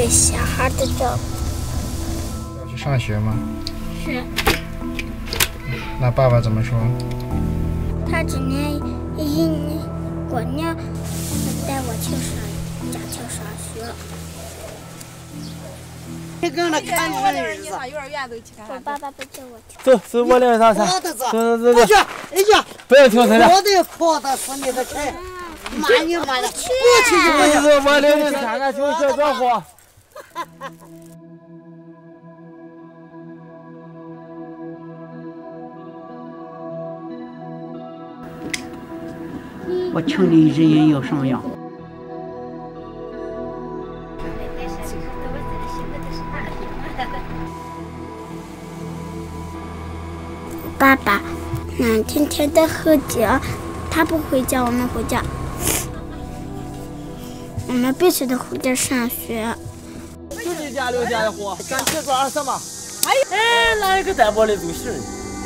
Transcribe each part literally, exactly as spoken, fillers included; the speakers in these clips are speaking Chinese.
给小孩的照顾。要去上学吗？ 是。 那爸爸怎么说？ 他今年一年过年带我去上家去上学。 你跟他看我领着你上幼儿园都去看。 我爸爸不叫我去。 走，走，我领着上山。走走走走。 去，哎呀， 不要停车了。 我得跑到村里头去。慢你慢点，不去就不行。我领你看看秋雪多好。 我城里人也有什么样？ 爸爸，嗯，天天的回家，他不回家，我们回家，我们必须得回家上学。 自己家留下的货，赶紧做二什么？哎哎，哪一个带玻璃都行。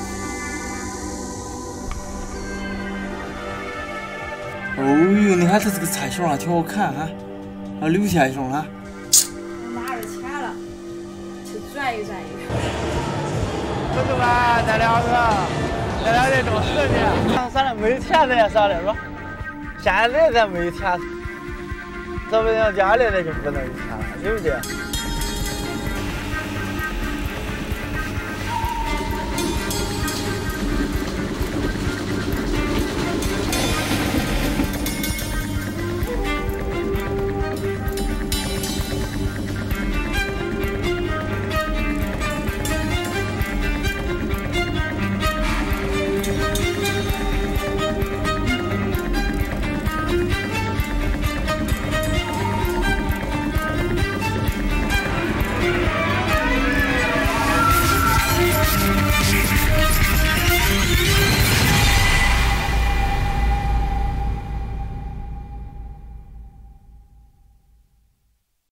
哦呦，你看它这个菜熊啊，挺好看哈，还有虾熊哈。 拿着钱了，去转一转一个。 哥哥们，那两个，那两个找死的，上山了没钱咱也上来是吧？现在咱没钱，说不定家里咱就不能有钱了，对不对？